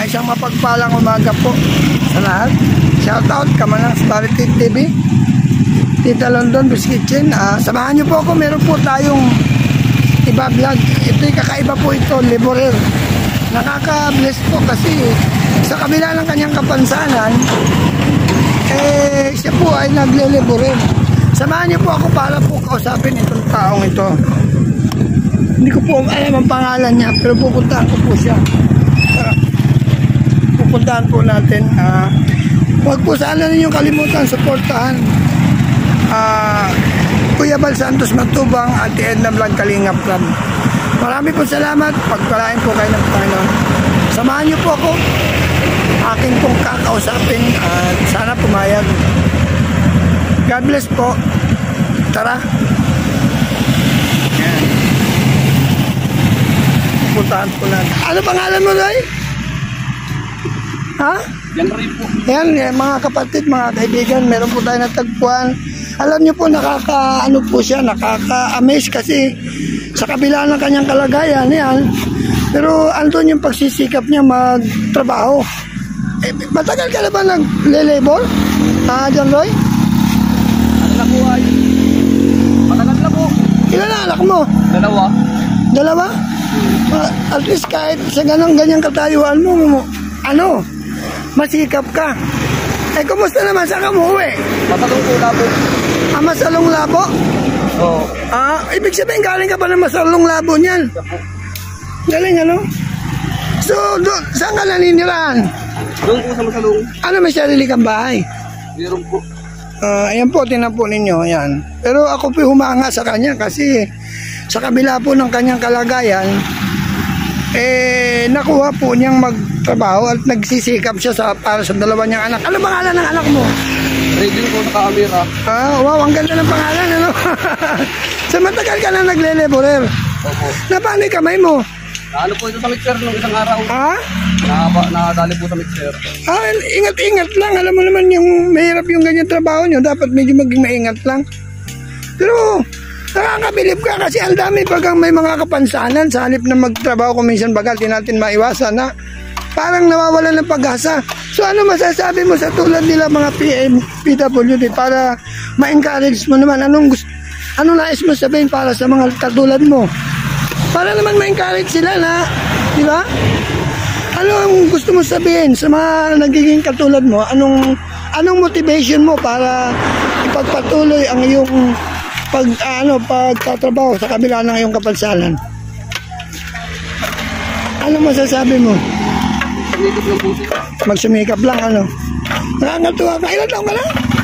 Isang mapagpalang umaga po sa lahat. Shoutout Kamanang Spirited TV, Tita London Best Kitchen. Samahan niyo po ako, meron po tayong iba vlog. Ito'y kakaiba po ito, laborer. Nakaka-bless po kasi sa kabila ng kanyang kapansanan, siya po ay nagle-laborer. Samahan niyo po ako para po kausapin itong taong ito. Hindi ko po alam ang pangalan niya, pero pupuntahan ko po siya. Pupuntahan po natin. Huwag po sana ninyong kalimutan suportahan Kuya Bal Santos Matubang at Edna Vlog Kalingap Club. Marami po salamat. Pagpalain po kayo ng Panginoon. Samahan niyo po ako. Akin pong kakausapin at sana pumayag. God bless po. Tara. Yan. Pupuntahan po natin. Ano pangalan mo, Roy? Ha? Yan rin po. Yan, mga kapatid, mga kaibigan, meron po tayo natagpuan. Alam niyo po, nakaka-amaze kasi sa kabila ng kanyang kalagayan, yan. Pero andun yung pagsisikap niya magtrabaho. Matagal ka na ba nagle-labor? John Roy? Ano na po ay? Matagal na po. Ilan na anak mo? Dalawa? At least kahit sa ganyang katayuan mo, masikap ka. Kumusta naman? Saan ka mo uwi? Masalong po labo. Masalong labo? Oo. Ibig sabihin galing ka pa ng Masalong Labo niyan? Galing ano? So, saan ka naninirahan? Doon po sa Masalong. Ano, may sarili kang bahay? Meron po. Ayan po, tinan po ninyo, yan. Pero ako po humanga sa kanya kasi sa kabila po ng kanyang kalagayan, nakuha po niyang magtrabaho at nagsisikap siya para sa dalawa niyang anak. Ano pangalan ng anak mo? Radio po sa camera. Wow, ang ganda ng pangalan, ano? So matagal ka na nagle-laborer? Opo. Paano yung kamay mo? Ano po ito sa mixer nung isang araw? Nakadali po sa mixer. Ingat-ingat lang. Alam mo naman yung mahirap yung ganyan trabaho nyo. Dapat medyo maging maingat lang. Pero nakakabilib ka kasi ang dami bagang may mga kapansanan sa halip na magtrabaho kung minsan bagal, di natin maiwasan na parang nawawalan ng pag-asa. So ano masasabi mo sa tulad nila mga PWD para ma-encourage mo naman? Anong nais mo sabihin para sa mga katulad mo? Para naman ma-encourage sila na, di ba? Ano ang gusto mo sabihin sa mga nagiging katulad mo? Anong motivation mo para ipagpatuloy ang iyong pagtatrabaho sa kabila ng iyong kapansanan? Ano masasabi mo? Magsumikap lang, ano? Nakakatuwa ka. Ilan taong ka na?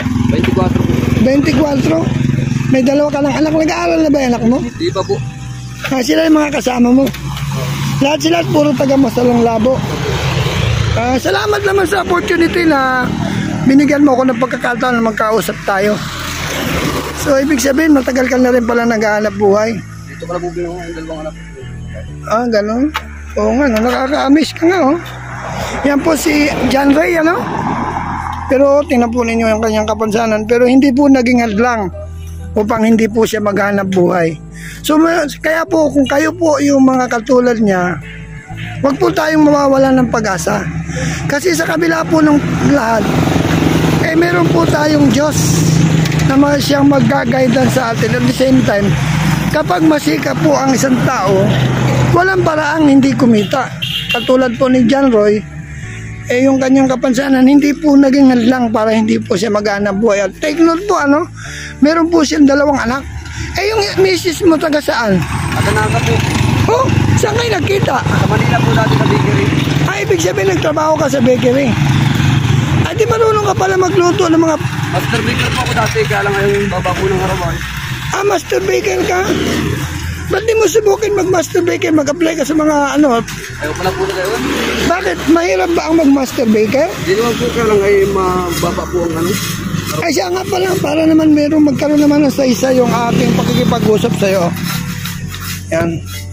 24. 24? May dalawa ka lang anak. Nag-aaral na ba yung anak mo? Di pa po. Sila yung mga kasama mo. Lahat sila puro taga Masalong Labo. Salamat naman sa opportunity na binigyan mo ako ng pagkakataon na magkausap tayo. So ibig sabihin matagal ka na rin pala naghahanap buhay. Dito pala po yung dalawang anak. Ganun. Oo nga, nakaka-amaze ka nga, oh. Yan po si John Ray, ano? Pero tingnan po ninyo yung kanyang kapansanan. Pero hindi po naging hadlang upang hindi po siya maghanap buhay. So kaya po kung kayo po yung mga katulad niya, wag po tayong mawawalan ng pag-asa. Kasi sa kabila po ng lahat, meron po tayong Diyos na siyang mag-guidance sa atin. At the same time, kapag masika po ang isang tao, walang paraang hindi kumita. Katulad po ni John Roy, yung kanyang kapansanan, hindi po naging hadlang para hindi po siya maghanap buhay. At take note po, meron po siyang dalawang anak. Yung misis mo taga saan? Atanaga po. Oh, saan kayo nagkita? Sa Manila po dati sa bakery. Ibig sabihin nagtrabaho ka sa bakery. Di marunong ka pala magluto ng mga... Master baker po ako dati, kaya lang ngayon baba po ng harapan. Master baker ka? Ba't di mo subukin mag-master baker? Mag-apply ka sa mga Ayaw pala po na kayo. Bakit? Mahirap ba ang mag-master baker? Hindi naman po, kaya lang ay mababa po ang Siya nga pala, para naman magkaroon naman ng isa yung ating pakikipag-usap sa'yo. Yan.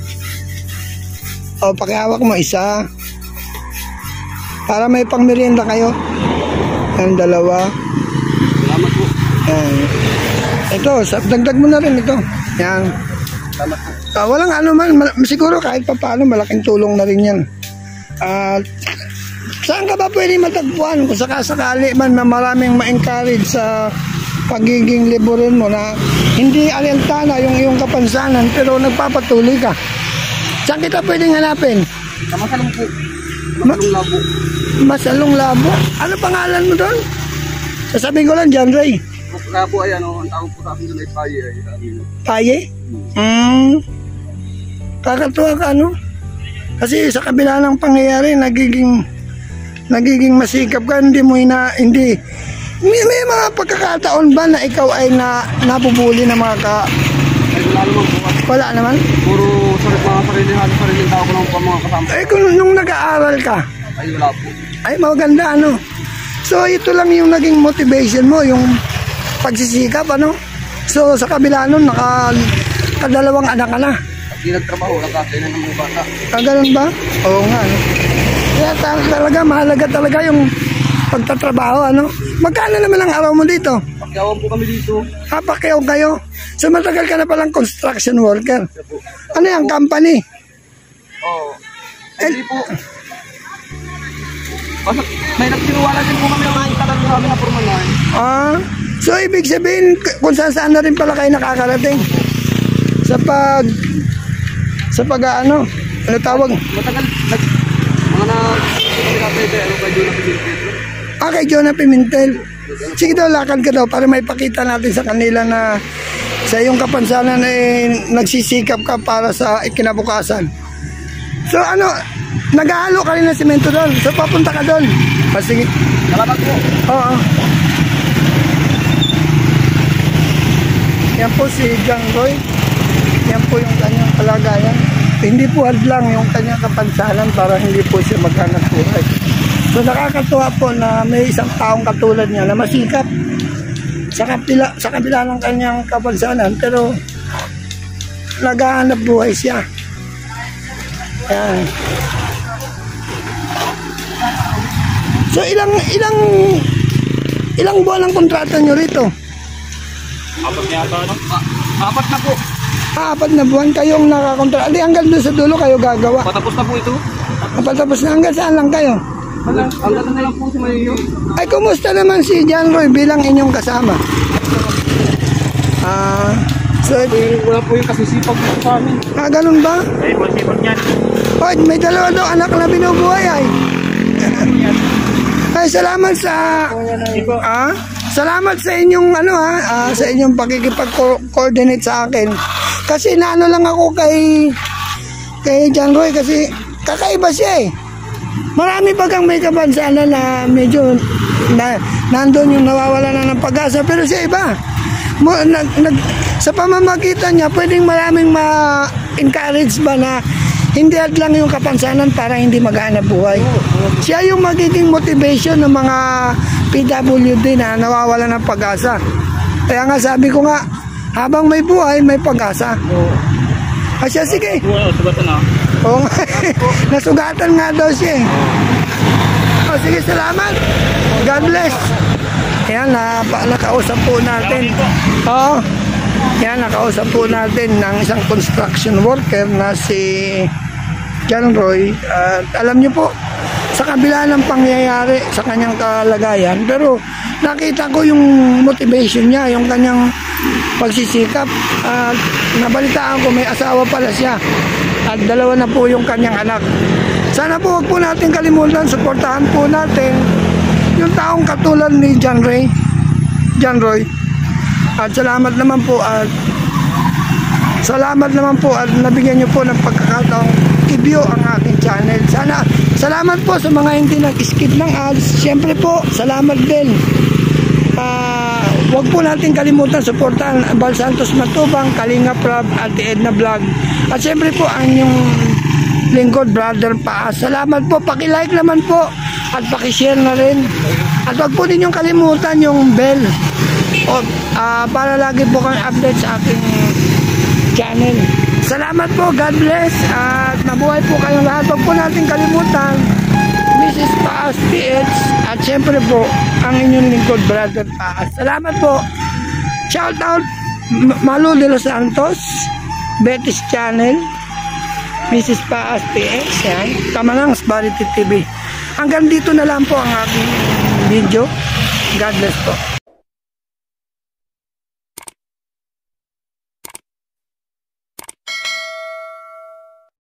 Pakihawak mo isa. Para may pangmerienda kayo. Yan, dalawa. Salamat po. Yan. Ito, dagdag mo na rin ito. Yan. Salamat po. Walang ano man, siguro kahit pa paano malaking tulong na rin yan. Saan ka ba pwede matagpuan kung sakasakali man na maraming ma-encourage sa pagiging liburin mo na hindi alintana yung iyong kapansanan pero nagpapatuloy ka? Saan kita pwedeng hanapin? Sa Masalong po. Masalong Labo. Masalong Labo? Ano pangalan mo doon? Sasabihin ko lang, John Ray. Kaya po ay ang tawag po sa akin doon ay Paye. Paye? Kakatuwa ka, ano? Kasi sa kabila ng pangyayari, nagiging masikap ka, hindi may mga pagkakataon ba na ikaw ay nabubuli ng mga Ay wala naman po. Wala naman? Puro sariling tao ko lang po mga kasama. Kung nung nag-aaral ka? Ay wala po. Ay maganda, ano? So ito lang yung naging motivation mo, yung pagsisikap, ano? So sa kabila nun, nakadalawang anak ka na. Hindi nagtrabaho, nagkakainan ng mga bata. Ganun ba? Oo nga, ano? Kaya talaga, mahalaga talaga yung pagtatrabaho, ano? Magkano naman ang araw mo dito? Pakyawan po kami dito. Pakyaw kayo? So matagal ka na palang construction worker. Ano yung company? Oo. Hindi po. Basta may nagsinuwala din po kami ang mga itagal po namin na purmanan. So ibig sabihin, kung saan na rin pala kayo nakakarating? Sa pag ano tawag? Matagal, mga kay Jonah Pimentel. Sige daw, lakad ka daw para may pakita natin sa kanila na sa iyong kapansanan nagsisikap ka para sa ikinabukasan. So ano, naghahalo ka rin ng semento doon. So papunta ka doon. Sige. Salamat po. Oo. Yan po si John Roy. Yan po yung kanyang kalagayan. Hindi po hadlang yung kanyang kapansanan para hindi po siya maghanap buhay. So nakakatuwa po na may isang taong katulad niya na masikap sa kabila ng kanyang kapansanan pero naghahanap buhay siya. Yan. So ilang buwan ang kontrata nyo rito? Apat yata, no? Apat na po. 4 na buwan kayong nakakontrata. Hindi, hanggang doon sa dulo kayo gagawa. Patapos na po ito. Patapos na, hanggang saan lang kayo? Hanggang na lang po si Mayo. Ay, kumusta naman si John Roy bilang inyong kasama? So, wala po yung kasisipag dito sa amin. Ganun ba? Ay, masipag niyan. Hoy, may dalawa daw anak na binubuhay ay. Ay, salamat sa salamat sa inyong sa inyong pakikipag-coordinate sa akin. Kasi naano lang ako kay John Roy kasi kakaiba siya eh. Marami bagang may kapansanan na medyo nandun yung nawawala na ng pag-asa pero siya iba. Sa pamamagitan niya pwedeng maraming ma-encourage ba na hindi lang yung kapansanan para hindi maghanap buhay. Siya yung magiging motivation ng mga PWD na nawawala ng pag-asa. Kaya nga sabi ko nga, habang may buhay, may pag-asa. Siya, sige. Oo nga. Nasugatan nga daw siya. Sige, salamat. God bless. Yan, nakausap po natin. Oo. Yan, nakausap po natin ng isang construction worker na si John Roy. At alam niyo po, sa kabila ng pangyayari sa kanyang kalagayan, pero nakita ko yung motivation niya, yung kanyang pagsisikap. At nabalitaan ko may asawa pala siya at 2 na po yung kanyang anak. Sana po huwag po natin kalimutan, suportahan po natin yung taong katulad ni John Roy. At salamat naman po at nabigyan niyo po ng pagkakataong i-view ang aking channel. Salamat po sa mga hindi nag-skip ng ads. Siyempre po, salamat din. Huwag po natin kalimutan suportahan Bal Santos Matubang, Kalinga Prab, Ate Edna Vlog. At siyempre po ang inyong lingkod, Brother Paas. Salamat po, paki-like naman po at paki-share na rin. At huwag po ninyong kalimutan yung bell para lagi po kang update sa aking channel. Salamat po, God bless at mabuhay po kayong lahat. Huwag po natin kalimutan Mrs. Paas PH at siyempre po ang inyong lingkod, Brother Paas. Salamat po. Shout out Malu de los Santos, Betis Channel, Mrs. Paas PH, yan. Tama lang, Sparity TV. Hanggang dito na lang po ang aking video. God bless po.